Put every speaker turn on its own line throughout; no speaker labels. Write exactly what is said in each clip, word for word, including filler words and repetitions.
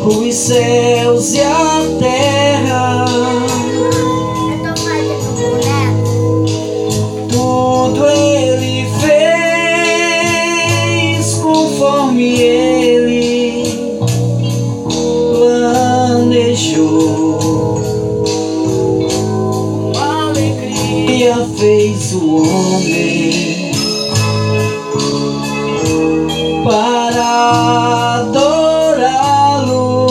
os céus e a terra.
Eu tô fazendo boneco.
Tudo Ele fez conforme Ele planejou. Com alegria fez o homem para adorá-lo.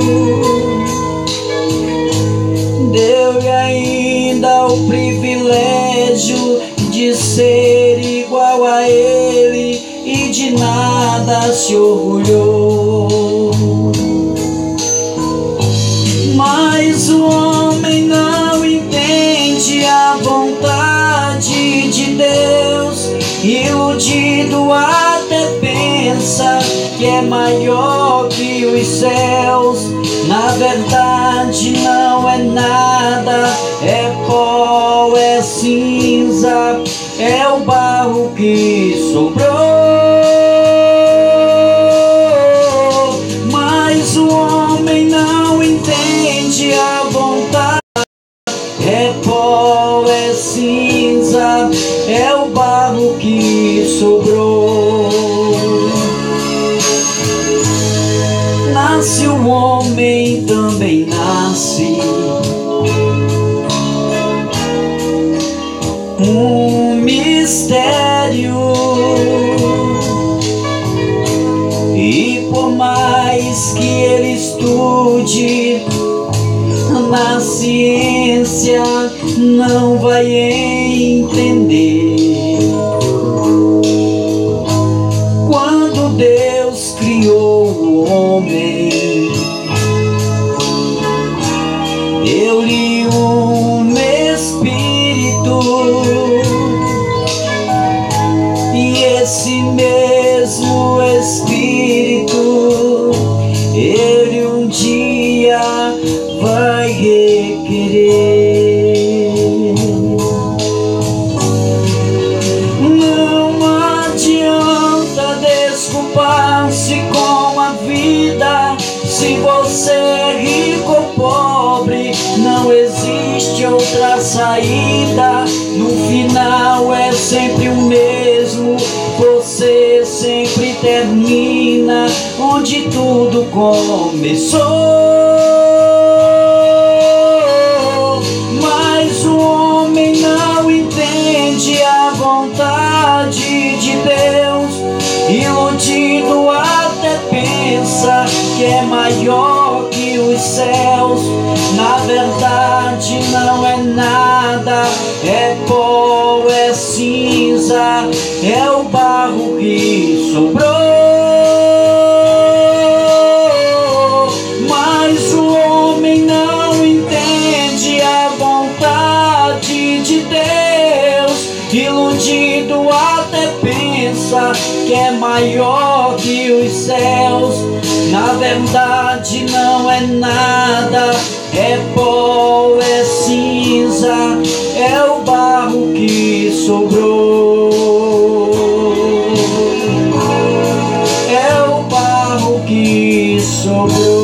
Deu-lhe ainda o privilégio de ser igual a Ele e de nada se orgulhou. Mas o homem não entende a vontade de Deus, iludido até pensa que é maior que os céus. Na verdade não é nada, é pó, é cinza, é o barro que sobrou. Mas o homem não entende a vontade. É pó, é cinza, é o barro que sobrou. Nasce o homem, também nasce um mistério, e por mais que ele estude na ciência, não vai entender. Quando Deus criou o homem, deu-lhe um espírito, e esse mesmo espírito ele um dia vai requerer. Não adianta desculpar-se com a vida. Se você é rico ou pobre, não existe outra saída. No final é sempre o mesmo, você sempre termina onde tudo começou. Mas o homem não entende a vontade de Deus, iludido até pensa que é maior que os céus. Na verdade não é nada, é pó, é cinza, é o barro que sobrou. Mas o homem não entende a vontade de Deus, iludido até pensa que é maior que os céus. Na verdade não é nada, é pó, é cinza, é o barro que sobrou. É o barro que sobrou.